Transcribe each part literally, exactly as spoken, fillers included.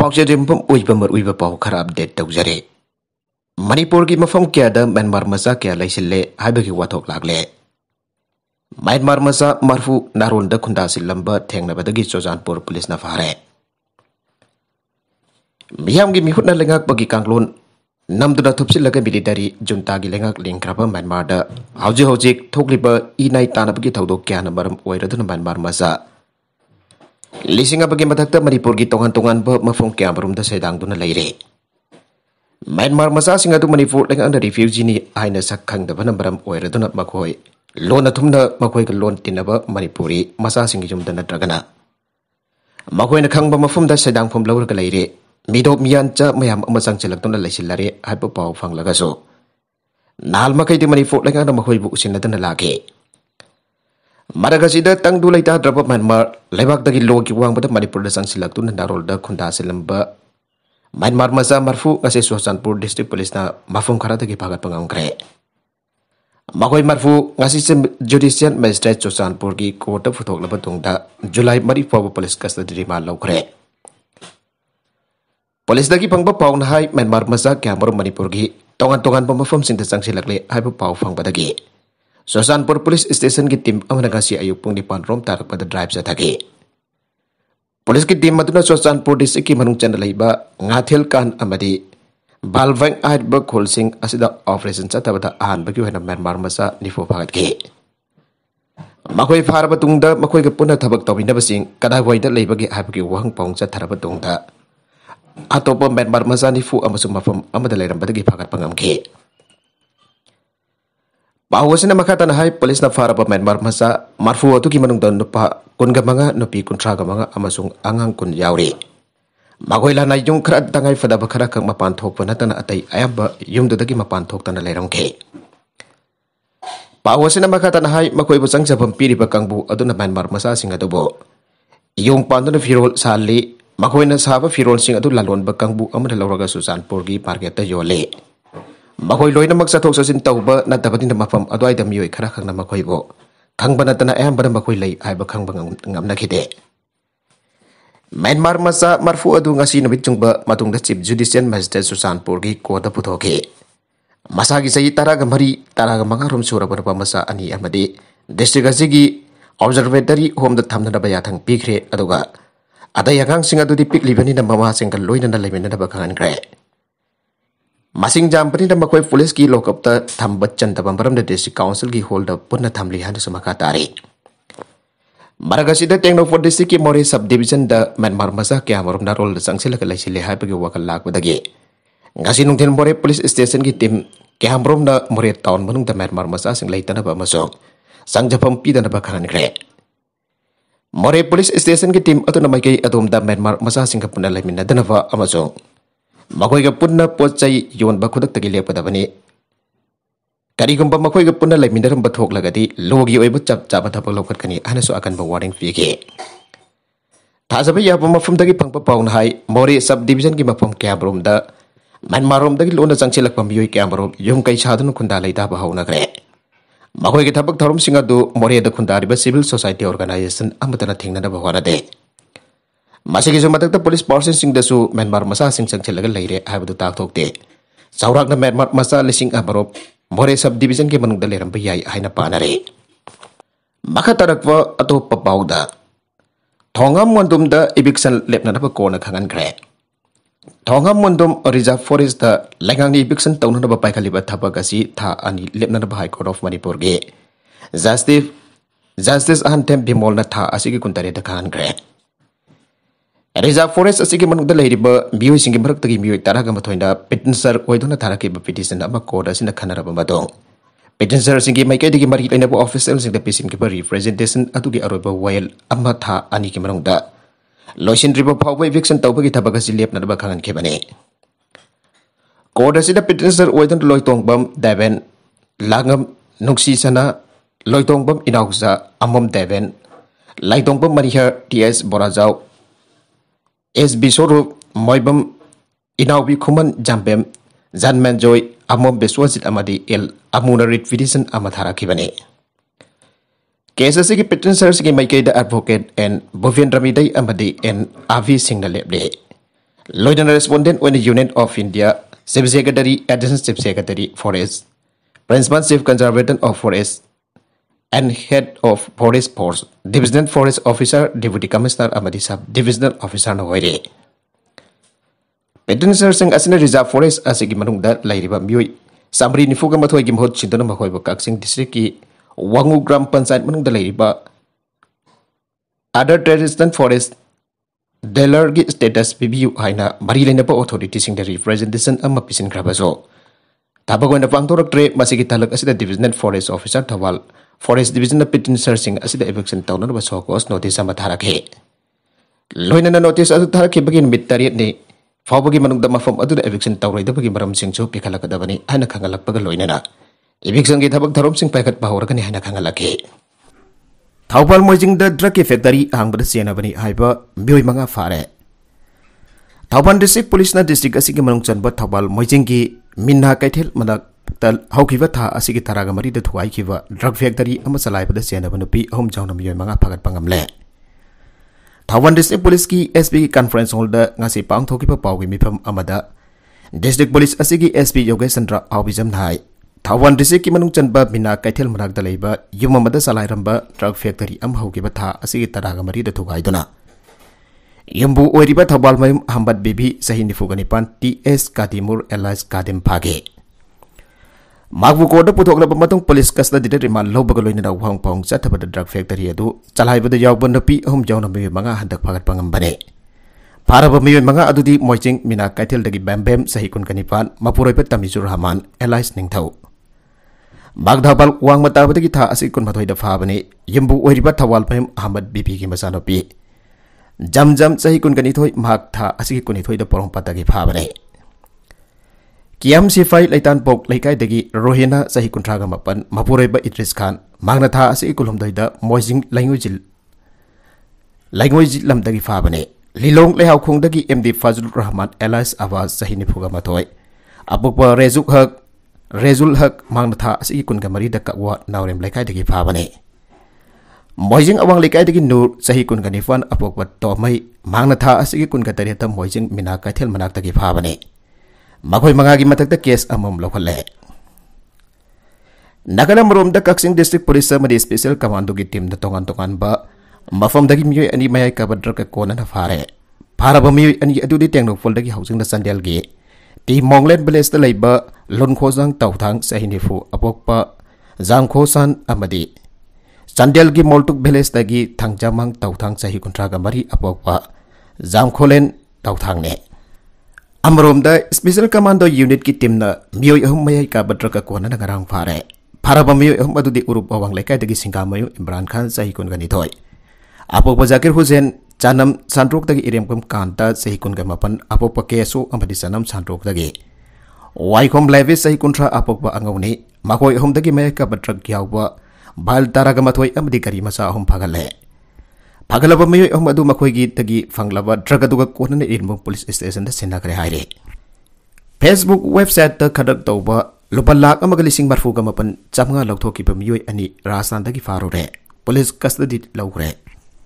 पाउचेरिमफम उइबा मरुइबा पाउ खरा अपडेट तौजरे मणिपुर की मफम क्यादा म्यांमार मचा क्या लैसिल्ले हाइबगी वाथोक लागले म्यांमार मचा मरफु नारोंदा खुंदा सिलंबा थेंगनबदगी चोजानपुर पुलिस ना फारे मियामगी मिहुटना लेंगाकबगी कांगलोन नमदुना थुपसिलगा मिलिटरी जुंतागी लेंगाक लिंख्राबा म्यांमारदा हौजि हौजिक थोकलिबा इनाई तानबगी थौदोक क्याना मरम ओइरदुना म्यांमार मचा लिसिंग अबगी मथक्ता मणिपुर की तोंगान तोंगान ब मफम क्यामरुमदा सेदांगदुना लैरे म्यांमार मचा सिंग अदु मणिपुर लेंगांदा रिफ्यूजीनी हाइना सक खंगदबना मरम ओइरदुना मखोय लोन अथुमना मखोयगा लोन तिनबा मणिपुरी मचा सिंग जुमदा नत्रगना मखोयना खंगबा मफमदा सेदांगफम लौरगा लैरे मिदोक मियानचा मयाम अमा संगचलक्तुना लैसिल्लारे हाइबा पाउ फंगलगासो नाल मखैदि मणिपुर लेंगांदा मखोयबु उसिनदना लागे मरगसीदा तंगदु लैता द्रब म्यांमार लेबाकदगी लोगी वांगबदा मणिपुरदा संगसिलक्तुना नारोलदा खुंदा सिलंबा म्यांमार मचा मरफु ngase सोचानपुर डिस्ट्रिक्ट पुलिसना मफम खरादगी फागतपा ngamkre मखोय मरफु ngasi जुडिशियल मजिस्ट्रेट सोचानपुर की कोर्ट फुथोकलबा तुंगदा जुलाई मरी फाव पुलिस कस्टडी रिमांड लौखरे पुलिस दगी फंगबा पाउना हाई म्यांमार मचा क्यामर मणिपुर की तोंगान तोंगान मफम सिंगदा संगसिलक्ले हाइबा पाउ फंगबदगी सोचानपुर पुलिस स्टेशन की टीम अमना ngasi अयुक पुंग निपान रोम तारकपदा ड्राइव चथागे पुलिस की टीम मदुना सोचानपुर डिस्ट्रिक्ट की मनुंग चंद लैबा ngathel kan amadi balwang aidba kholsing asida operation chatabada ahanbagi hoina Myanmar मचा निफो फागतगे मखोय फारबा तुंगदा मखोय ग पुना थबक तौबिनबसिंग कदा होइदा लैबगी हाबगी वहंग पाउंग चथरबा तुंगदा अतोप म्यांमार मचा निफो अमसु मफम अमदा लैरंबदगी फागतपा ngamkhe पावसना मखातना हाई पुलिस ना फारबा म्यांमार मचा मरफु अतुकी मनुंगदा नुपा कुनगा मंगा नुपी कुंथ्रागा मंगा अमसुंग आंगांग कुन यावरे मखोयला नायजुंग खरा तंगाई फदबा खरा खंग मपान थोकपा नतना अतै अयंबा युमदुदगी मपान थोकतना लैरंखे पावसना मखातना हाई मखोयबु संगजफम पीरिबा कांगबु अदुना म्यांमार मचा सिंग अदुबो युंग पांदुना फिरोल साली मखोयना साबा फिरोल सिंग अदु लालोनबा कांगबु अमदा लौरगा सुचानपुर की मार्केट योले मखोय लोइनमक चथोक चसिन तौबा नतबदिन मफम अद्वाइदा मियोय खरा खंगना मखोयबो खंगबा नतना अयंबदा मखोय लै हाइबा खंगबा ngamnakhide म्यांमार मचा मरफु अदु ngasi नमित चुंगबा मतुंगदा चीफ जुडिशियल मजिस्ट्रेट सुचानपुर की कोर्ट पुथोके मसागी सही तरागा मरी तरागा मंगा रोम सुरबा मचा अनि अमदि डिस्ट्रिक्ट असिगी ऑब्जर्वेटरी होम द थमनबा याथंग पिखरे अदुगा अदै अगांग सिंग अदुदि पिकलिबनि न ममा सिंग लोइनना लैमेनबा खंगनग्रे मसिंग जामपनि द मखोय पुलिस की लॉकअप ता थंब चंदबा मरम द डिस्ट्रिक्ट काउंसिल की होल्ड पुन्ना थमली हान सुमखा तारे मरगसीदा टेंगनोफोर डिस्ट्रिक्ट की मोरे सब डिवीजन द म्यांमार मचा क्या मरम नारोल द संगसिलक लैसिले हाइबगी वकल लाकबदगे ngasi nungthen Moreh police station की टीम क्यामरोम न मोरे टाउन मनुंग द म्यांमार मचा सिंग लैतनबा अमसों संगजफम पीदनबा खंगनग्रे मोरे पुलिस स्टेशन की टीम अतुना माइकै अदोम द म्यांमार मचा सिंग पुन्ना लैमिनदनबा अमसों मखोयगा पुन्ना पोचै योनबा खुदक्तगी लेपदबनी करिगुंबा मखोयगा पुन्ना लैमिनरंबा थोकलगदी लोगी ओइबा चप चाबा थबक लौखतकनी हानसु अकनबा वार्निंग पिगे थाजबा याबा मफमदगी फंगपा पाउन हाई मोरे सब डिवीजन की मफम क्यामरोम द म्यांमार रोमदगी लोना चंगसिलकपा मियोय क्यामरोम युम कै सादुन खुंदा लैदाबा हौनग्रे मखोयगा थबक थरम सिंग अदु मोरे द खुंदारिबा सिविल सोसाइटी ऑर्गेनाइजेशन अमतना थेंगनबा होरदे मसिगिसु मदक्ता पुलिस पर्सन सिंगदसु म्यांमार मचा सिंग चंगसिलगा लैरे हाइबदु ताकथोकते चौराकना म्यांमार मचा लिसिंग अमरोम मोरे सब डिवीजन के मनुंगदा लेरंबा याय हाइना पानरे मखा तरकवा अतोप्पा पाउदा थोंगाम मोंदुमदा इविक्शन लेपनबा कोना खंगनग्रे थोंगाम मोंदुम रिजर्व फॉरेस्ट दा लैंगांगनि इविक्शन तौनबा पाइखलिबा थबक असि था अनि लेपनबा हाई कोर्ट ऑफ मणिपुर गे जस्टिस जस्टिस अहनथेम बिमोलना था असिगी कुंतरे द खंगनग्रे रिजर्व फॉरेस्ट असिगी मनुंगदा लैरिबा मियोय सिंगी मरक्तगी मियोय तरागा मथोइना पिटिशनर ओइदुना थाराकिबा पिटिशन अमा कोर्ट असिना खनरबा मदों पिटिशनर सिंगी माइकैदगी मरि लैनबा ऑफिशियल सिंगदा पिसिमकिबा रिप्रेजेंटेशन अतुगी अरोइबा वायल अमा था अनि की मनुंगदा लोइसिनद्रिबा फावबा इविक्शन तौबगी थबक असि लेपनबा खंगनखेबने कोर्ट असिदा पिटिशनर ओइदुन लोइतोंगबम देवेन लागम नुक्सीसना लोइतोंगबम इनाउसा अमम देवेन लाइतोंगबम मरिहर टीएस बोराजाव एस बिसोरो मोइबम इनाउबी खुमन जाम्बेम जानमेन जोय अमोम बेसवाजित अमदी एल अमुना रिट पिटिशन अमा थाराखिबने केस असिगी पिटिशनर सिगी माइकैदा एडवोकेट एन भुवेंद्र मिदै अमदी एन आवी सिंगना लेबले Loidana respondent when the Union of India, Chief Secretary, Additional Chief Secretary, Forest, Principal Chief Conservator of Forest, and Head of Forest Force, Divisional Forest Officer, Deputy Commissioner Amadi Sub Divisional Officer Noire. Petitioner Singh Asina Reserve Forest Asigi Manungda, Lairiba Mioi, Samri Nifuga Matoi Gimhot Chindana Mahoiba Kaksing District, Wangu Gram Pansat Manungda Lairiba, other traditional forest. Delargi status P B U Haina, Marilena authorities in the representation of Mapisin Grabazo. Tabago and the Pangtor Trade, Masikitalak as the Divisional Forest Officer Tawal, Forest Division of Pitin searching as the eviction town of Sokos notice Amatarake. Loina notice as Taraki begin mid Tariet, Fabagi Manugdama from other eviction tower, the Bagimaram Sing so Pikalakadavani, and a Kangalak Bagaloina. Eviction get Habak Tarum Sing Packet Pahorakan and a Kangalake. Thoubal Mojing the drug factory hang the Sienabani Hyper, Mioi Manga Fare. Thauban District Police na District Asiki Manungchan but Thoubal Mojingi, Minha Kaitil Madak, Hokivata Asiki Taragamari the Tuaikiva, drug factory, Amasalai the Sienabanopi, home town of Mioi Manga Pagat Pangamle. Thauban District Police ki S P conference holder Nasi Pang Tokipa Pawi Mipam Amada. District Police Asiki S P Yogesandra Aubizam Hai. Thauban District ki Manungchan ba Minha Kaitil Madak the Labor, Yumamada Salairamba, drug factory Am Hokibata Asiki Taragamari the Tuaidona. Yumbu Oriba Thabal Mayum Hambat Bibi Sahini Fuganipan T S Kadimur Elias Kadim Page. Magbu Koda Putokla Matung Police Custody Riman Lobagaloina Hong Kong Sataba the drug factory Adu, Salaiba the Yaubun P home John of Manga Handak Pagat Pangambane. Paraba Mioi Manga Adudi Moiching Minha Kaitil Dagi Bambem Sahikun Kanipan, Mapurepet Tamizur Haman, Elias Ningtau. Magdabal Wang Matabagita Asikun Matoy the Fabane, Yumbu Oriba Tawal Pam Hambat Bibi Masanopi. Jam Jam Sahikun Ganitoy Magta Asikunitoy the Porong Patagi Pabane. Kiam Sifai Laitan Pok Laikai Degi Rohina Sahikuntraga Mapan, Mapureba Idris Khan, Magnata Asikulum Doida, Moising Language Language Lamdagi Fabane. Lilong Lehau Kung Dagi M D Fazul Rahman Elias Avaz Sahinipuga Matoy. Abukwa Rezuk Hug Rezul Hug Magnata Asikun Gamari the Kakwa Naurem Laikai Degi Pabane. Moising awang likai dagi nur sahikun ganifan apok wat tomai magnatha asigi kun katarita moising Minha Kaitil manak dagi phabane makoi mangagi matak da case amom lokhale Nagalam rom da Kaksing District Police Samadi Special Commando gi team da tongan tongan ba mafam dagi Mioi ani mayai kabadra ka kona na fare para ba Mioi ani adudi tengno fol dagi housing da sandel gi ti monglet beles da leiba lon khosang tawthang sahinifu apok pa jang khosan amadi Sandel gi moltuk beles dagi thangjamang tawthang sahi kontraga mari apokpa jamkholen tawthang ne amrom da special commando unit ki team na Mioi ahum mayai ka batraka kona na garang fare paraba Mioi ahum adudi urup awang lekai dagi singamayu Imran Khan sahi kon gani thoi apokpa Zakir Hussain chanam santrok dagi iremkom kanta sahi kon gamapan apokpa keso amadi sanam santrok dagi waikom levis sahi kontra apokpa angawni makoi ahum dagi mayai ka batrak yawa Bal Taraga Matoi Amdi Kari Masa Hom Pagale. Pagalaba Mioi Hom Adu Makoigi Tagi Fanglava Dragaduga Konan Ilmo Police Station the Senakre Haire. Facebook website the Kadak Toba, Lupalak Amagalising Barfuga Mapan, Chamanga Loktoki Mioi Ani Rasan Dagi Farore, Police Custody Laure.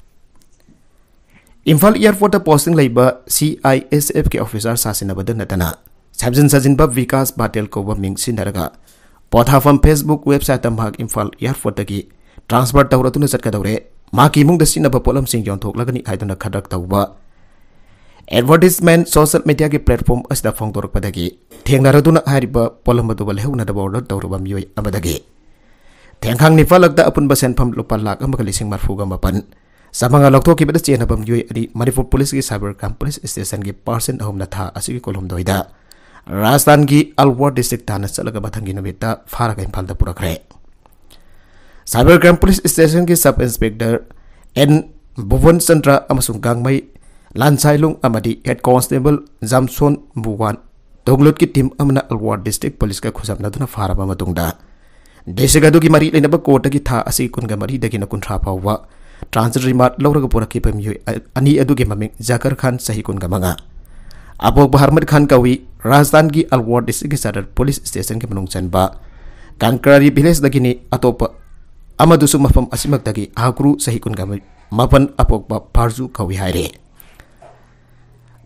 Infal Airport posting labor C I S F K officer Sasinabada Natana. Samson Sajinba Vikas Batel Koba Ming Sindaraga. Pothafam Facebook website amhag Infal Airport dagi transfer tawratuna satkadawre maki mung dasina ba polam sing yon thoklagani haiduna khadak tawba advertisement social media ki platform asda phongdor padagi thengnaraduna hariba polam badu bal heuna da border tawruba Mioi abadagi thengkhang ni falakda apun basen pham lupa lak amaka lising marfuga mapan samanga lokto ki bada chena bam Mioi adi Manipur police ki cyber crime police station ki person ahum na tha asigi kolom doida Rajasthan ki Alwar district Thana Salaga Bathangi Namita Faraga Impalda Purakre. Cyber Crime Police Station ki Sub Inspector N Bhuvan Chandra Amasung Gangmai Lansailung Amadi Head Constable Zamson Buwan Doglut ki team Amana Alwar district police ka khusam naduna Faraba Matungda. Desigadu ki mari lenaba kota ki tha asi kun ga mari dagi na kun tha pawa transit remote Lauraga Puraki Pamioi ani adu ki maming Zakar Khan sahi kun ga manga. Abok Baharmad Khan Kawi, Rajasthan ki Alwar district sadar police station ki manungchan ba Kankrari village dagini atopa amadusu mafam asimak dagi akru sahikun gamay mapan apok ba parzu kawi haire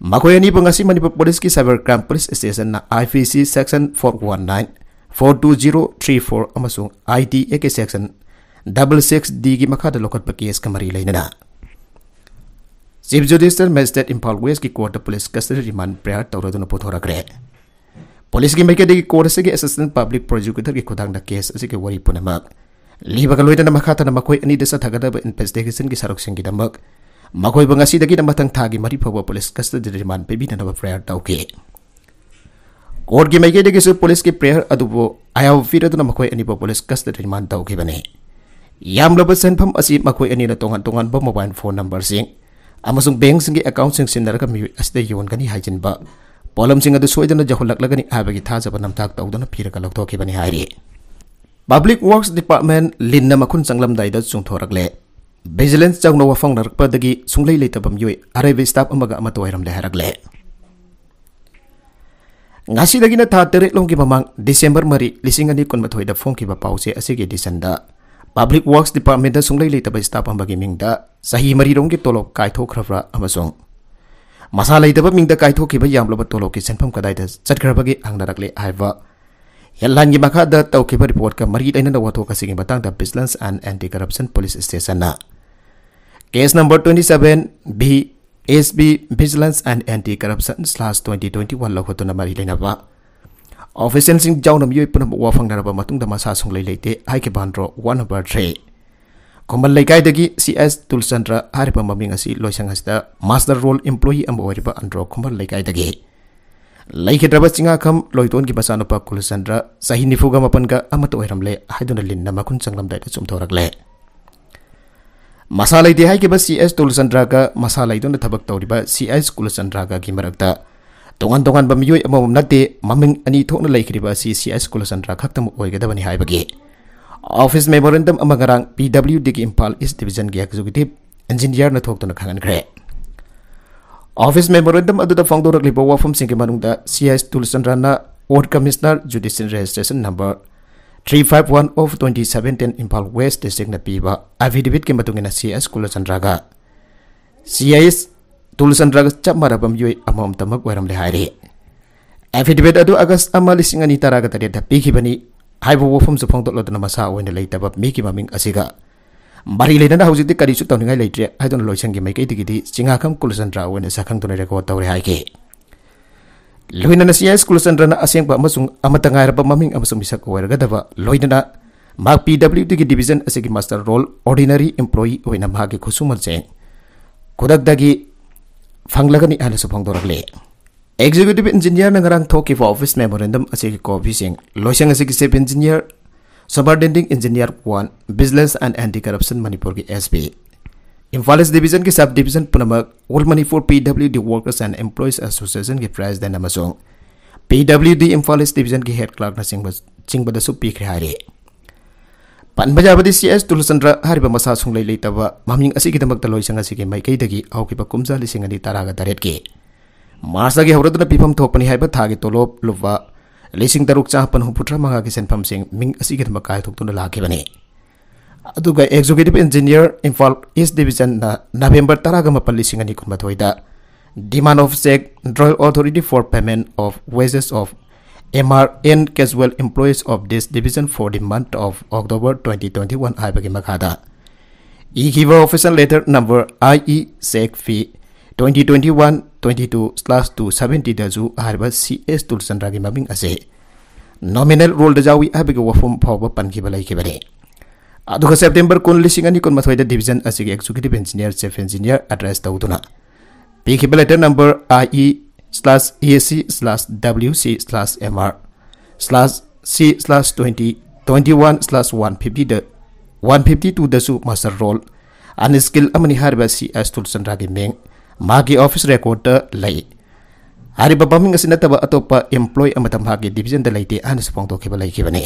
Makoy ani bangasi Manipur Police ki Cyber Crime Police Station na I P C Section four nineteen, four two zero three four amasung I T A K Section six six D ki makada lokat pa case kamari lainana. Chief Judicial Magistrate Impal West ki Court Police Custody Remand Prayer tawraduna pothorakre. Police ki maikade ki Court se ki Assistant Public Prosecutor ki khudang na case ase ki wari punamak. Liba ka loida na makata na makoy ani desa thagada ba investigation ki sarok sing ki damak. Makoy bangasi dagi na matang thagi mari phawa police custody remand pe bi na prayer tawke. Court ki maikade ki su police ki prayer adubo ayaw fira na makoy ani ba police custody remand tawke bane. Yam laba senpham asi makoy ani na tongan tongan ba mobile phone number sing amasung bank sing ki account sing sinaraka mi asde yon kani hajin ba polam sing adu soidana jahulak lagani abagi thajaba namtak tawdana phira ka loktoke bani hairi. Public Works Department linna makun sanglam daida sungthorakle. Vigilance changno wafang narkpa dagi sunglei leitabam yoi araibe staff amaga amato Leiramle harakle. Ngasi dagi na tha tere long ki mamang December mari lising ani kun mathoi da phone ki ba pause asige disanda Public Works Department da sunglei leitaba staff amagi mingda sahi mari rong ki tolok kai thokrafra amasong masa leitaba mingda kai thoki ba yamloba tolok ki senpham kadai da chatkrabagi angnarakle aiwa. Headline ki makada tawkiba report ka mari daina da wato ka sige batang da Vigilance and Anti-Corruption Police Station na. Case number twenty-seven B S B Vigilance and Anti-Corruption slash twenty twenty-one lakhoto na mari daina ba. Official sing jawnam yoi punam wafang naraba matung da masa sunglei leite hai ke bandro one over three. Kombal laikai dagi C S Tulsandra haripa maming asi loisang hasda master role employee am oriba andro kombal laikai dagi. Like draba singa kam loiton ki basano pa Kulusandra sahi nifuga mapan ka amato Leiramle haiduna lin na makun sanglam daita sumthorakle. Masalai de hai ki ba C S Kulusandra ka masalai don thabak tawriba C S Kulusandra ka ki marakta tongan tongan ba Mioi amam nate maming ani thokna laikriba si C S Kulusandra khaktam oigadabani haibagi. Office memorandum amagarang P W D ki Impal East Division ki executive engineer na thoktuna khangankre. Office memorandum adu da fangdorak liba wafam singke manungda C S Tulsandra na Ward Commissioner Judicial Registration number three five one of twenty seventeen Impal West District na piba affidavit ke matungina C S Tulsandra ga C S Tulsandra ga chap marabam yoi amam tamak Leiramle hairi. Affidavit adu August ama lising ani taraga tariya da pikibani haibu wafam su fangdok lodana masa oina leitabab miki maming asiga. Bari leina na hausi di kari su tawningai leitre haidon loisangi mai kai digidi singa kam Kulusandra wena sakang tunai record tawre haike. Loina na C S Kulusandra na asyang ba amasung amatangai raba maming amasung bisak oiragadaba loina na mag P W D ki division asigi master role ordinary employee wena mahagi khusumal cheng kudak dagi fanglagani ana su phangdorakle. Executive engineer na ngarang thoki for office memorandum asigi copy sing loisang asigi chief engineer Superintending Engineer one Vigilance and Anti-Corruption Manipur ki S P Impal East Division ki Sub Division punamak All Manipur P W D Workers and Employees Association ki President amasung P W D Impal East Division ki Head Clerk na singba singba da su pikre hari. Panbajabadi C S Tulsandra hariba masa sunglei leitaba maming asigi damak da loisang asigi mai kai dagi aukiba kumza lising ani taraga taret ki Masa ki hauraduna pifam thokpani haiba thagi tolop luwa Lising taruk chapan huputra manga ki senpham sing ming asigi makai thok tuna laki bani. Aduga executive engineer Impal East Division na November taraga mapal lising ani kun mathoida demand of check Royal Authority for payment of wages of M R N casual employees of this division for the month of October twenty twenty-one aibagi makada. E-Giver official letter number I E sec fee twenty twenty-one twenty-two slash two seventy dazu harba C S Tulsandra gi maming ase nominal role dajawi abega wafum phawa panki balai ki bane aduga September kun lising ani kun mathoida division asigi executive engineer chief engineer address tawduna piki letter number I E slash E S C slash W C slash M R slash C slash twenty twenty-one slash one fifty the one fifty-two dazu master role unskilled amani harba C S Tulsandra gi meng Magi office record lay. Hari babaming asina taba atopa employ amatam hagi division da laite anas pong toki balay kibane.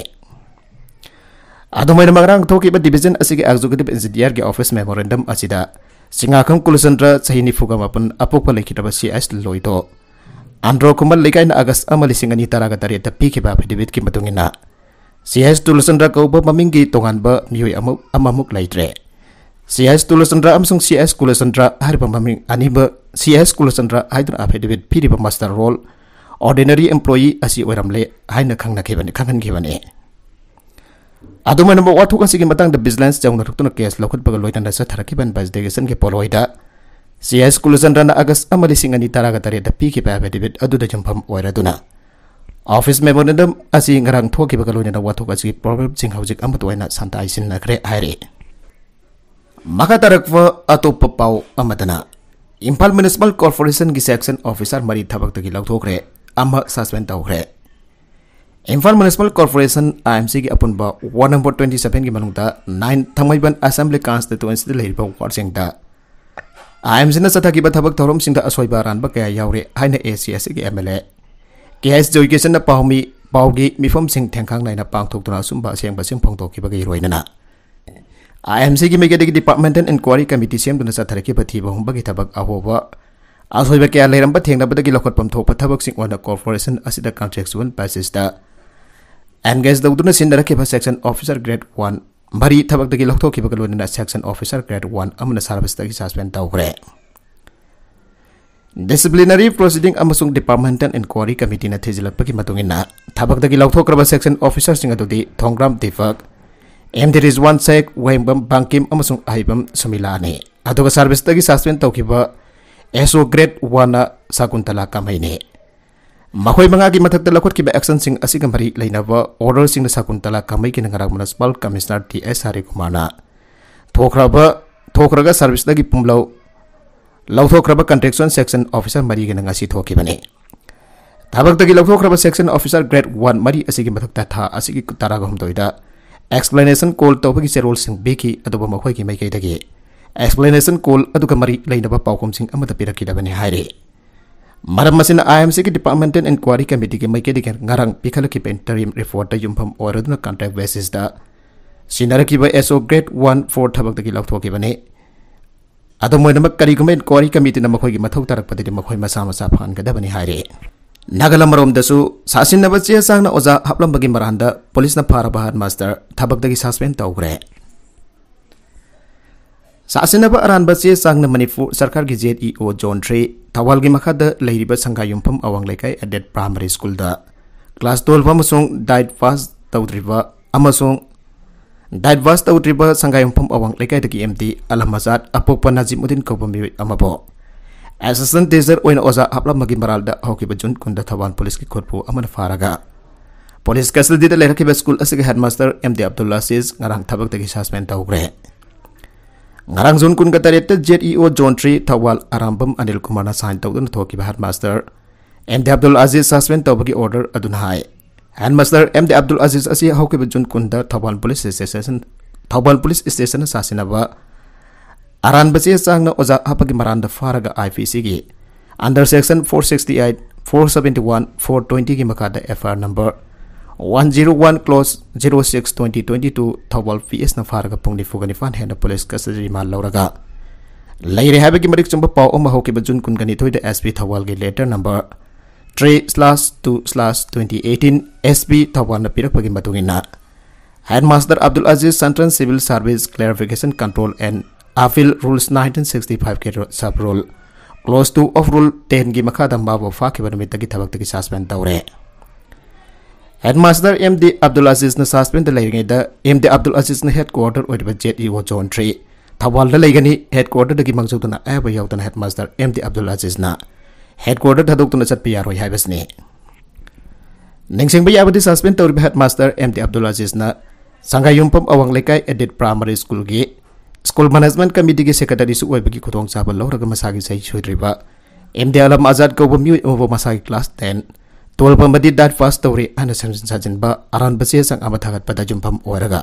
Adomay na magrang toki ba division asige executive engineer ge office memorandum asida singakam Kulusandra sahini fuga mapan apok balay kitaba C S loito. Andro kumal likay na agas amalising ani taraga tari da piki ba affidavit ki matungina. C S Tulsandra ko ba maminggi tongan ba Mioi amuk amamuk laitre. C S Tulsandra amsung C S Kulusandra haripa maming aniba Sire School Sandra Hydra Affidavit P D Master Role Ordinary Employee Asi Leiramle Haina Kangna Kevani Kangan Kevani. Aduma number what took us in Matang the business down to case local Bagaloid and the Satarakiban by Degasan Poloida. Sire School Sandra August Amalising and Itaragatari the Piki Affidavit Adu the Jumpam Oiraduna. Office memorandum as in Rang Toki Bagaloid and what took us problems in Hausic Amatuana Santa Isin Nagre Hire. Makatarakva Atopapau Amadana. Impal Municipal Corporation gi section officer mari thabak tagi lauthokre ama suspend tawkre. Impal Municipal Corporation I M C gi apunba ward number twenty-seven gi manungta nine Thangmaiban Assembly Constituency leiba ward singda I M C na sathakiba thabak thorom singda asoiba ranba kaya yaure haina A C S gi M L A case education na pawmi pawgi mifom sing thengkhang naina pangthokna sumba sengba sing phongtokkiba gi roinana I M C ki Megadic Departmental Inquiry Committee Sem Duna Sataraki Patiba Humbagi Tabak Ahova Asoibaka Leiramba Ting Nabaki Lokot Pamto Patabak Sing on the Corporation Asida Contracts one passes the and guess the Uduna Sindaraki Section Officer Grade one Mari Tabak the Gilokto Kibakaluna Section Officer Grade one Amana Sarvastaki Suspend Tawre Disciplinary Proceeding Amasung Departmental Inquiry Committee na Tizilak Pakimatungina Tabak the Gilokto Kraba Section Officer Singadudi Tongram Tifak M there is one sec Wembam Bankim Amasung Aibam Sumilani. Adoga service tagi suspend Tokiba S O grade one Sakuntala Kamaini. Mahoy Mangagi Matakala Kiba action sing Asigamari Lainava, order sing the Sakuntala Kamaiki Nagarag Municipal Commissioner T S Harikumana. Tokraba Tokraga service tagi Pumlo Lautokraba Contraction Section Officer Mariganangasi Tokibani. Tabak tagi Lautokraba Section Officer grade one Mari Asigimatata Asiki Taragam Doida. Explanation call topaki serol sing beki aduba makhoi ki mai kai dagi explanation call aduka mari lainaba paukom sing amata piraki dabani haire maram masina I M C ki Departmental Inquiry Committee ki mai ke dikan ngarang pikhala ki interim report ta yumpham oraduna contract basis da sinara ki ba S O grade one four thabak dagi lauthoki bane adu moinama kari kuma Inquiry Committee na makhoi ki mathau tarak padidi makhoi masa masa phan ka dabani haire Nagalamarom dasu sasin na bachiya sang na oza haplam bagi maranda police na para bahad master thabak dagi suspend tawgre sasin na ba aran bachiya sang na Manipur sarkar gi Z E O Zone three Thawal gi makhada leiriba sangayumpham awang lekai adet primary school da class twelve amasung died fast tawdriba amasung died fast tawdriba sangayumpham awang lekai dagi M D Alhamazat apokpa Najimuddin Kobami amabo Assistant Teacher Oina Oza Hapla Magi Maralda Hoki Bajun Kunda Thawan Police Ki Korpu Aman Faraga Police Custody the Leraki School Asig Headmaster M D Abdullah says Ngarang Tabak the Suspend Tawgre Ngarang Zun Kun Gatareta Z E O Zone three Tawal Arambam Anil Kumana Sign Tawdan Thoki Headmaster M D Abdul Aziz Suspend Tawbaki Order Adunhai Headmaster M D Abdul Aziz Asi Hoki Bajun Kunda Thawan Police Station Thawan Police Station Sasinaba Aran Basia sang na oza hapagi maranda faraga I P C gi under section four sixty-eight, four seventy-one, four twenty gi makada F I R number one oh one clause oh six twenty twenty-two Thawal P S na faraga pungni fugani fan hena police custody mal lauraga laire habagi marik chumba paw oma hoki bajun kun gani thoida S P Thawal gi letter number three slash two slash twenty eighteen S P Thawal na pirak pagi matungina Headmaster Abdul Aziz Central Civil Service Clarification Control and Afil Rules nineteen sixty-five ke sub rule close to of rule ten gi makada mabo fa ke banami tagi thabak tagi suspend tawre Headmaster M D Abdul Aziz na suspend lainge da M D Abdul Aziz na headquarter oiba Z E O Zone three Thawal da laigani headquarter dagi mangjutuna aba yautana Headmaster M D Abdul Aziz na headquarter dhadoktuna chatpi yaroi haibasni ningsing ba yabadi suspend tawri Headmaster M D Abdul Aziz na sangayumpam awang lekai edit primary school gi School Management Committee ki Secretary su oibagi khutong chaba lawraga masagi sai choidriba M D Alam Azad ko Mioi over masagi class ten twelve amadi that fast story ana samjin sajin ba aran base sang amathagat pada jumpam oraga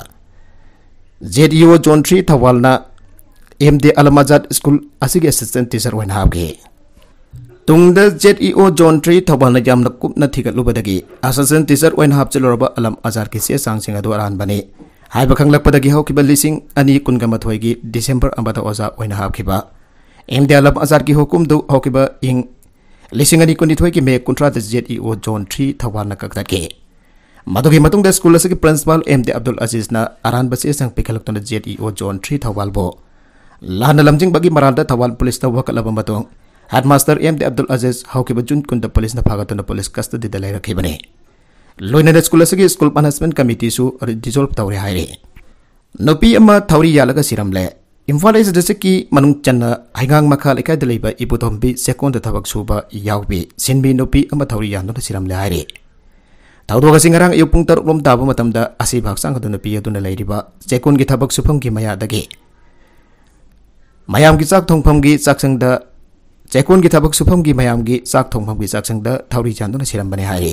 Z E O Zone three Thawal na M D Alam Azad School asigi assistant teacher wen habge tungda Z E O Zone three Thawal na jamna kupna thigat lubadagi assistant teacher wen hab chelorba Alam Azad ki se sang singa do aran bani Hai bakang lakpadagi haukiba lising ani kunga mathoigi December ambata oza oina haukiba M D Alam Azad ki hukum du haukiba ing lising ani kundi thoigi me kuntra the Z E O Zone three Thawal na kakdake madugi matung da school asigi principal M D Abdul Aziz na aran basi sang pikalak tona Z E O Zone three Thawal bo lana lamjing bagi maranda Thawal police na wakalaba matong headmaster एम दे अब्दुल अजीज हौकिब जुन कुंद police न फागतुन police custody द लैरखिबने लोइनद स्कूल असगी स्कूल मैनेजमेंट कमिटी सु डिसॉल्व तौरे हाइरे नोपी अमा थौरी यालगा सिरमले इम्फाल इस डिस्ट्रिक्ट की मनुंग चन्ना हाइगांग मखा लेकाय दलेबा इबुतोंबी सेकोंद थबक सुबा यावबी सिनबी नोपी अमा थौरी यानो सिरमले हाइरे थाउदोग सिंगरांग युपुंग तरुलोम ताबा मतमदा असि भागसांग दुन पी अदुन लैरिबा सेकोंद की थबक सुफम की मयादगे मयाम की चाक थोंगफम की चाकसंगदा सेकोंद की थबक सुफम की मयाम की चाक थोंगफम की चाकसंगदा थौरी जानो सिरमबने हाइरे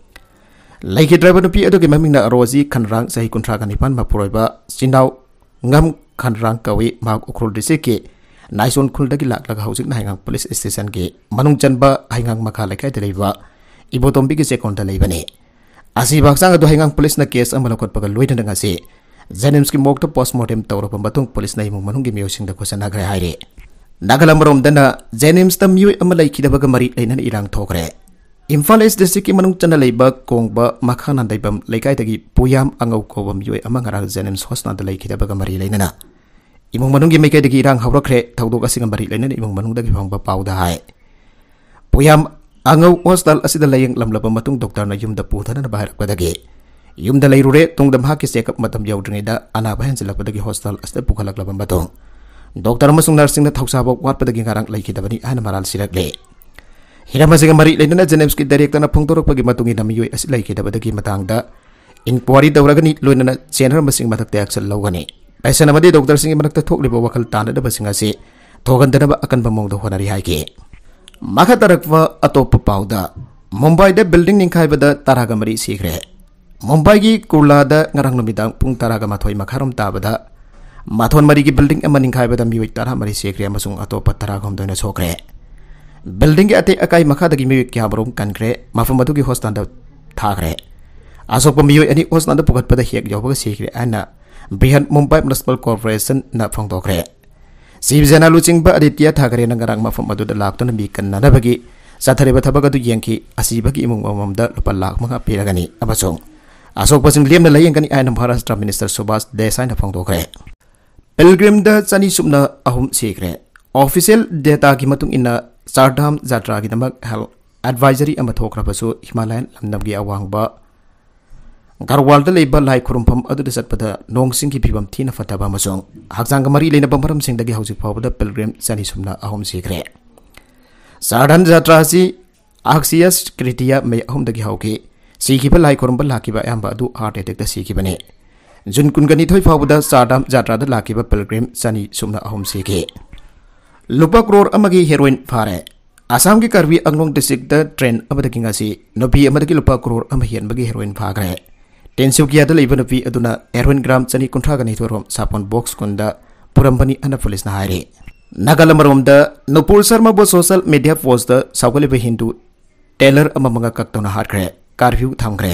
लैखिद्रबा नुपी अदुगी ममिंगना रोजी खनरांग सही कुंट्रागा निपान मपुरोइबा सिनाव ngam khanrang kawi mak ukrul district ke naison khuldagi laklaga hauzik na hangang police station ke manung chanba hangang makha laikai deleiba ibotombi ke sekon da leibane asi baksang adu hangang police na case amala kot pagal loida nga se jenims ki mokto postmortem tawra batung police na imung manung gi miosing da question agre haire nagalamrom dana jenims ta mioi amala ikidabaga mari leina irang thokre Imphal East District ki manung chana leiba kongba makhana daibam leikai tagi puyam angau kobam yoi amang arang jenims hosna da leikida baga mari leinana imung manung gi mekai dagi irang hawrakre thawdok asinga mari leinana imung manung dagi phangba pauda hai puyam angau hostal asida layeng lamlaba matung doctor na yumda puthana na baharak badagi yumda leirure tungdam ha ki checkup matam yaudringi da ana bahan silak badagi hostal asda pukhalak labam batong doctor amasung nursing na thawsabok wat badagi ngarang leikida bani ana maral sirakle Hiramasiga mari leina Jenims ki director na phongtorok pagi matungi na Mioi asi laikidabadagi matangda inquiry dawragani loina senior masing matakte action lawgani paisa namadi doctor singi manakta thokliba wakal tana da basinga se thogandana akan bamong do honari haike maka tarakwa atop pauda Mumbai da building ningkhai bada taraga mari sigre Mumbai gi kurla da ngarang numidang pung taraga mathoi makharom tabada mathon mari gi building ama ningkhai bada Mioi tara mari sigre amasung atop taraga hom doina sokre Building ke ate akai makha dagi mioi kya barom kankre mafamadu ki hostan da thakre asok pa mioi ani hostan da pugat pada hek jawba sikre ana Brihan Mumbai Municipal Corporation na phangdokre sibjana luching ba aditya thakre na ngarang mafamadu da lak ton mi kan na bagi sathare ba thabaga du yengki asiba ki imung amam da lupa lak manga piragani abasong asok pasing liam na layeng kani ana Maharashtra Minister Subhas Desai na phangdokre Pilgrim da chani subna ahum sikre official data ki matung ina Sardham Jatra ki namak health advisory ama thokrabasu Himalayan lamnam gi awangba Garwal da leiba lai khurumpam adu de satpada nongsing ki phibam thina fataba masong hakjang mari leina bamaram sing dagi hauji phawda pilgrim chani sumna ahom sikre Sardham Jatra si axias kritia me ahom dagi hauke sikiba lai khurumba lakiba amba adu heart attack da sikibane jun kungani thoi phawda Sardham Jatra da lakiba pilgrim chani sumna ahom sike Lupa crore amagi heroin fare Assam ki Karbi Anglong district da train amada kingasi nopi amada ki lupa crore amahian bagi heroin phagre tensiu ki adala iba nopi aduna heroin gram chani kuntra gani thorom sapon box kunda purambani ana police na haire Nagalamarом da Nupur Sharma bo social media post da saugale be hindu Taylor amamanga kaktona harkre curfew thamgre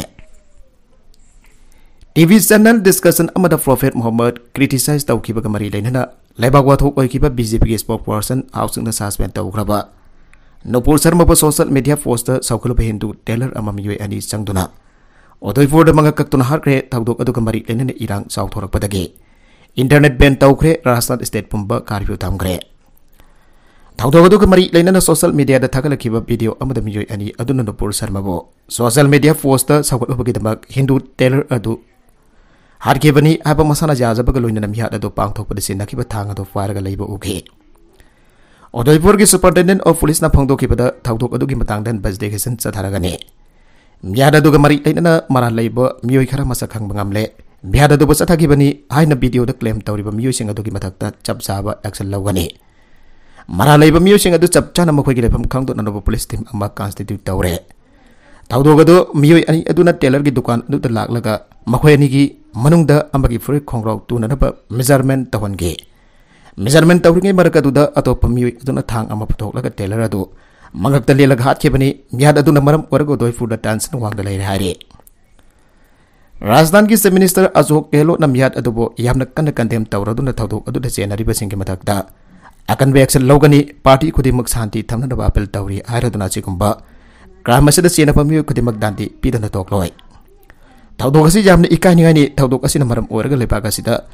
T V channel discussion amada Prophet Muhammad criticize tawkiba gamari leinana Lebak wathok oikiba B J P ki spokesperson housing na suspend tawgraba Nupur Sharma bo social media post saukalo be hindu Taylor amamioi ani changduna Odoipur da manga kaktuna harkre thawdok adu gamari leinana irang sauk thorak padage Internet ban tawkre Rajasthan state pumba curfew thamgre thawdok adu gamari leinana social media da thagalakiba video amada mioi ani aduna Nupur Sharma bo social media post saukalo bagi damak hindu Taylor adu Harkebani aba masana jaza baga loina nam hiat ado pang thok padisi nakiba thang ado fire ga leiba uke Odoipur ki superintendent of police na phangdo ki pada thawdok adu ki matang dan investigation chatharaga ne miada adu ga mari leina mara leiba mioi khara masakhang bangamle miada adu bacha thaki bani haina video da claim tawriba mioi sing adu ki mathakta chap chaba action lawgani mara leiba mioi sing adu chap chana makhoi ki lefam khangdo nanoba police team ama constitute tawre thawdok adu mioi ani aduna Taylor ki dukan adu da laklaga makhoi ani ki manungda amagi free khongrau tu nanaba measurement tahonge measurement tawringe marakadu da atopa mioi aduna thang ama puthok laga Taylor adu mangak tali lag hat khebani miad aduna maram wargo doi fu da dance wang da lai haire Rajasthan ki minister Ashok Gehlot na miad adubo yamna kan kandem tawraduna thawdok adu da chenari basing ki mathakda akan be action logani party khudimak shanti thamna da apel tawri airaduna chikumba gramasada chena pamioi khudimak danti pidana tokloi Thawdok asi jamne ikai ni thawdok asi na maram oraga lepaka sida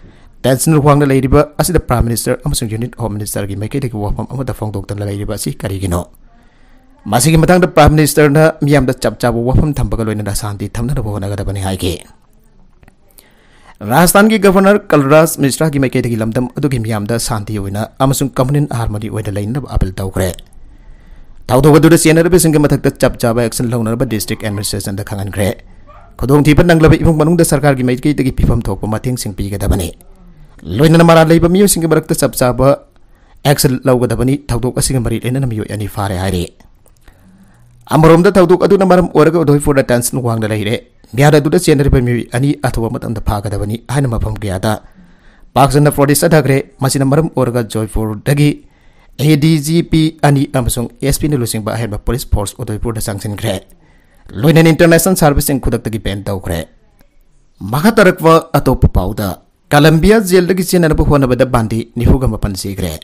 tension ꯋꯥꯡꯅ ꯂꯩꯔꯤꯕ ꯑꯁꯤꯗ prime minister ꯑꯃꯁꯨꯡ union home ꯃꯤꯅꯤꯁꯇꯔꯒꯤ ꯃꯥꯏꯀꯩꯗꯒꯤ ꯋꯥꯐꯝ ꯑꯃꯗ ꯐꯣꯡꯗꯣꯛꯇꯨꯅ ꯂꯩꯔꯤꯕ ꯑꯁꯤ ꯀꯔꯤꯒꯤꯅꯣ? ꯃꯁꯤꯒꯤ ꯃꯇꯥꯡꯗ ꯄ꯭ꯔꯥꯏꯝ ꯃꯤꯅꯤꯁꯇꯔꯅ ꯃꯤꯌꯥꯝꯗ ꯆꯞ ꯆꯥꯕ ꯋꯥꯐꯝ ꯊꯝꯕꯒ ꯂꯣꯏꯅꯅ ꯁꯥꯟꯇꯤ ꯊꯝꯅꯅꯕ ꯍꯣꯠꯅꯒꯗꯕꯅꯤ ꯍꯥꯏꯈꯤ꯫ ꯔꯥꯖꯁꯊꯥꯟꯒꯤ ꯒꯚꯔꯅꯔ ꯀꯜꯔꯥꯖ ꯃꯤश्राꯒꯤ ꯃꯥꯏꯀꯩꯗꯒꯤ ꯂꯝꯗꯝ ꯑꯗꯨꯒꯤ ꯃꯤꯌꯥꯝꯗ ꯁꯥꯟꯇꯤ ꯑꯣꯏꯅ ꯑꯃꯁꯨꯡ ꯀꯝꯃꯨꯅꯦꯜ ꯍꯥꯔꯃꯣꯅꯤ ꯑꯣꯏꯅ ꯂꯩꯅꯅꯕ ꯑꯄꯤꯜ ꯇꯧꯈ꯭ꯔꯦ꯫ ꯊꯧꯗꯣꯛ ꯑꯗꯨꯗ ꯆꯦꯟꯅꯔꯤꯕꯁꯤꯡꯒꯤ ꯃꯊꯛꯇ ꯆꯞ ꯆꯥꯕ ꯑꯦꯛꯁꯟ ꯂꯧꯅꯅꯕ ꯗꯤꯁꯇ꯭ꯔꯤꯛ ꯑꯦꯗꯃꯤꯅꯤꯁꯇ꯭ꯔꯦꯁꯟꯗ ꯈꯪꯍꯟꯈ꯭ꯔꯦ꯫ ꯈꯨꯗꯣꯡꯊꯤꯕ ꯅꯪꯂꯕ ꯏꯃꯨꯡ ꯃꯅꯨꯡꯗ ꯁꯔꯀꯥꯔꯒꯤ ꯃꯥꯏꯀꯩꯗꯒꯤ ꯄꯤꯐꯝ ꯊꯣꯛꯄ ꯃꯇꯦꯡꯁꯤꯡ ꯄꯤꯒꯗꯕꯅꯤ꯫ ꯂꯣꯏꯅꯅ ꯃꯔꯥꯜ ꯂꯩꯕ ꯃꯤꯑꯣꯏꯁꯤꯡꯒꯤ ꯃꯔꯛꯇ ꯆꯞ ꯆꯥꯕ ꯑꯦꯛꯁꯟ ꯂꯧꯒꯗꯕꯅꯤ꯫ ꯊꯧꯗꯣꯛ ꯑꯁꯤꯒ ꯃꯔꯤ ꯂꯩꯅꯅ ꯃꯤꯑꯣꯏ ꯑꯅꯤ ꯐꯥꯔꯦ ꯍꯥꯏꯔꯤ꯫ ꯑꯃꯔꯣꯝꯗ ꯊꯧꯗꯣꯛ ꯑꯗꯨꯅ ꯃꯔꯝ ꯑꯣꯏꯔꯒ ꯎꯗꯣꯏꯄꯨꯔꯗ ꯇꯦꯟꯁꯟ ꯋꯥꯡꯅ ꯂꯩꯔꯦ꯫ ꯃꯤꯌꯥꯝ ꯑꯗꯨꯗ ꯆꯦꯟꯅꯔꯤꯕ ꯃꯤꯑꯣꯏ ꯑꯅꯤ ꯑꯊꯨꯕ ꯃꯇꯝꯗ ꯐꯥꯒꯗꯕꯅꯤ ꯍꯥꯏꯅ ꯃꯐꯝ ꯀꯌꯥꯗ ꯄꯥꯛꯁꯟꯅ ꯄ꯭ꯔꯣꯇꯦꯁ ꯆꯠꯊꯈ꯭ꯔꯦ꯫ ꯃꯁꯤꯅ ꯃꯔꯝ ꯑꯣꯏꯔꯒ ꯖꯣꯏꯄꯨꯔꯗꯒꯤ ꯑꯦ ꯗꯤ ꯖꯤ ꯄꯤ ꯑꯅꯤ ꯑꯃꯁꯨꯡ ꯑꯦꯁ ꯄꯤꯅ ꯂꯨꯆꯤꯡꯕ ꯑꯍꯦꯟꯕ ꯄꯨꯂꯤꯁ ꯐꯣꯔꯁ ꯎꯗꯣꯏꯄꯨꯔꯗ ꯆꯪꯁꯤꯟꯈ꯭ꯔꯦ꯫ ꯂꯣꯏꯅꯅ ꯏꯟꯇꯔꯅꯦꯁꯅꯦꯜ ꯁꯥꯔꯚꯤꯁꯁꯤꯡ ꯈꯨꯗꯛꯇꯒꯤ ꯕꯦꯟ ꯇꯧꯈ꯭ꯔꯦ꯫ ꯃꯈꯥ ꯇꯥꯔꯛꯄ ꯑꯇꯣꯞꯄ ꯄꯥꯎꯗ ꯀꯂꯝꯕꯤꯌꯥ ꯖꯦꯜꯗꯒꯤ ꯆꯦꯟꯅꯅꯕ ꯍꯣꯠꯅꯕꯗ ꯕꯥꯟꯗꯤ ꯅꯤꯐꯨꯒ ꯃꯥꯄꯟ ꯁꯤꯈ꯭ꯔꯦ꯫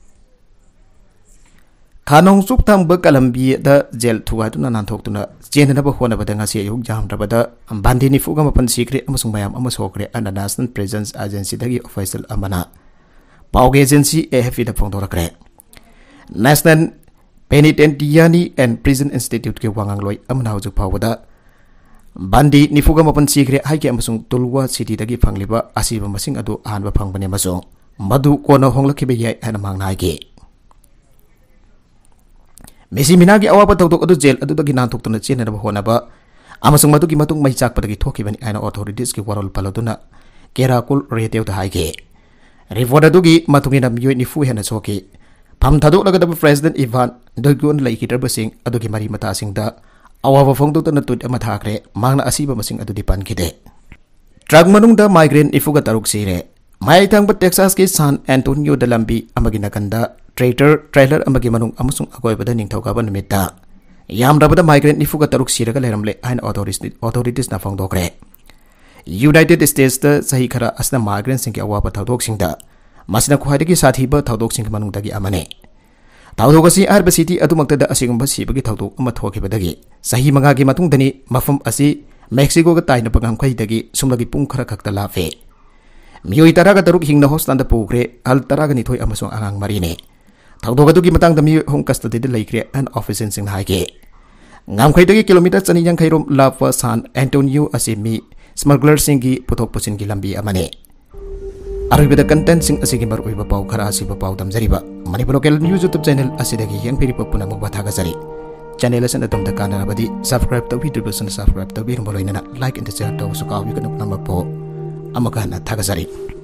ꯈꯥꯅꯣꯡꯆꯨꯞ ꯊꯪꯕ ꯀꯂꯝꯕꯤꯌꯥꯗ ꯖꯦꯜ ꯊꯨꯒꯥꯏꯗꯨꯅ ꯅꯥꯟꯊꯣꯛꯇꯨꯅ ꯆꯦꯟꯅꯅꯕ ꯍꯣꯠꯅꯕꯗ ꯉꯁꯤ ꯑꯌꯨꯛ ꯌꯥꯝꯗ꯭ꯔꯕꯗ ꯕꯥꯟꯗꯤ ꯅꯤꯐꯨꯒ ꯃꯥꯄꯟ ꯁꯤꯈ꯭ꯔꯦ ꯑꯃꯁꯨꯡ ꯃꯌꯥꯝ ꯑꯃ ꯁꯣꯛꯈ꯭ꯔꯦ ꯑꯅ ꯅꯦꯁꯅꯦꯜ ꯄ꯭ꯔꯤꯖꯟꯁ ꯑꯦꯖꯦꯟꯁꯤꯗꯒꯤ ꯑꯣꯐꯤꯁꯤꯌꯦꯜ ꯑꯃꯅ ꯄꯥꯎꯒꯤ ꯑꯦꯖꯦꯟꯁꯤ ꯑꯦ ꯑꯦꯐ ꯄꯤꯗ ꯐꯣꯡꯗꯣꯔꯛꯈ꯭ꯔꯦ꯫ ꯅꯦꯁꯅꯦꯜ ꯄꯦꯅꯤꯇꯦꯟꯇꯤꯌꯥꯔꯤ ꯑꯦꯟड ꯄ꯭ꯔꯤꯖꯟ ꯏꯟꯁꯇꯤꯇ꯭ꯌꯨꯠꯀꯤ ꯋꯥꯉꯥꯡꯂꯣꯏ ꯑꯃꯅ ꯍꯧꯖꯤꯛ ꯐꯥꯎꯕꯗ ꯕꯥꯟꯗꯤ ꯅꯤꯐꯨꯒ ꯃꯥꯄꯟ ꯁꯤꯈ꯭ꯔꯦ ꯍꯥꯏꯈꯤ ꯑꯃꯁꯨꯡ ꯇꯨꯜꯋꯥ ꯁꯤꯇꯤꯗꯒꯤ ꯐꯪꯂꯤꯕ ꯑꯁꯤꯕ ꯃꯁꯤꯡ ꯑꯗꯨ ꯑꯍꯥꯟꯕ ꯐꯪꯕꯅꯤ ꯑꯃꯁꯨꯡ ꯃꯗꯨ ꯀꯣꯟꯅ ꯍꯣꯡꯂꯛꯈꯤꯕ ꯌꯥꯏ ꯍꯥꯏꯅ ꯃꯍꯥꯛꯅ ꯍꯥꯏꯈꯤ꯫ ꯃꯤꯁꯤ ꯃꯤꯅꯥꯒꯤ ꯑꯋꯥꯕ ꯊꯧꯗꯣꯛ ꯑꯗꯨ ꯖꯦꯜ ꯑꯗꯨꯗꯒꯤ ꯅꯥꯟꯊꯣꯛꯇꯨꯅ ꯆꯦꯟꯅꯅꯕ ꯍꯣꯠꯅꯕ ꯑꯃꯁꯨꯡ ꯃꯗꯨꯒꯤ ꯃꯇꯨꯡ ꯃꯩ ꯆꯥꯛꯄꯗꯒꯤ ꯊꯣꯛꯈꯤꯕꯅꯤ ꯍꯥꯏꯅ ꯑꯣꯊꯣꯔꯤꯇꯤꯁꯀꯤ ꯋꯥꯔꯣꯜ ꯄꯜꯂꯗꯨꯅ ꯀꯦꯔꯥꯀꯨꯜ ꯔꯦꯗꯤꯑꯣꯗ ꯍꯥꯏꯈꯤ꯫ ꯔꯤꯄꯣꯔꯠ ꯑꯗꯨꯒꯤ ꯃꯇꯨꯡ ꯏꯟꯅ ꯃꯤꯑꯣꯏ ꯅꯤꯐꯨ ꯍꯦꯟꯅ ꯁꯣꯛꯈꯤ꯫ ꯐꯝ ꯊꯥꯗꯣꯛꯂꯒꯗꯕ ꯄ꯭ꯔꯦꯁꯤꯗꯦꯟꯠ ꯏꯚꯥꯟ ꯗꯣꯏꯒꯣꯟ ꯂꯩꯈꯤꯗ꯭ꯔꯕꯁꯤꯡ ꯑꯗꯨꯒꯤ ꯃꯔꯤ ꯃꯇꯥꯁꯤꯡꯗ ꯑꯋꯥꯕ ꯐꯣꯡꯗꯣꯛꯇꯨꯅ ꯇ꯭ꯋꯤꯠ ꯑꯃ ꯊꯥꯈ꯭ꯔꯦ꯫ ꯃꯍꯥꯛꯅ ꯑꯁꯤꯕ ꯃꯁꯤꯡ ꯑꯗꯨꯗꯤ ꯄꯟꯈꯤꯗꯦ꯫ ꯇ꯭ꯔꯛ ꯃꯅꯨꯡꯗ ꯃꯥꯏꯒ꯭ꯔꯦꯟ ꯅꯤꯐꯨꯒ ꯇꯔꯨꯛ ꯁꯤꯔꯦ꯫ ꯃꯌꯥꯏ ꯊꯪꯕ ꯇꯦꯛꯁꯥꯁꯀꯤ ꯁꯥꯟ ꯑꯦꯟꯇꯣꯅꯤꯌꯣꯗ ꯂꯝꯕꯤ ꯑꯃꯒꯤ ꯅꯥꯀꯟꯗ ट्रेटर ट्रेलर अमगी मनुंग अमसुंग अकोइबदा निंगथौकाबा नुमित्ता यामराबदा माइग्रेंट निफुगा तरुक सिरगा लेरमले हाइन ऑथोरिटीज ना फोंदोखरे। यूनाइटेड स्टेट्स दा सही खरा असना माइग्रेंट सिंग अवाबा थौदोक सिंगदा मसना खुहाइदगी साथीबा थौदोक सिंग मनुंगदगी अमने। थौदोक असि आरबा सिटी अदुमक्तदा असिगुंबा सिबगी थौदोक अमा थोखिबदगी सही मंगागी मतुंगदनी मफम असि मेक्सिकोगा ताइना पगामखैदगी सुमलगी पुंग खरा खक्ता लाफे। मियोई तरागा तरुक हिंगना हॉस्पिटल पुख्रे अल तरागा निथोय अमसुंग आंगांग मरीने। थौदोक अदुगी मतंगदा मियोई होम कस्टडीदा लैख्रे एन ऑफिसर सिंग हाइगे। गामखैदगी किलोमीटर चनी यांखैरोम लापा सान एंटोनियो असि मी स्मगलर सिंगी पुथोक पुसिनगी लंबी अमने। अरबिदा कंटेंट सिंग असिगी मरुइबा पाउ खरा असिबा पाउ दमजरिबा Manipur local news YouTube channel असिदगी यंगपिरिपा पुनमक बाथागजरी। चैनल असन अतमदा कानारबदी सब्सक्राइब तौबिद्रिबसन सब्सक्राइब तौबिरम लोइनना लाइक एंड शेयर तौसु काउबिकन नमपो अमका हना थागजरी।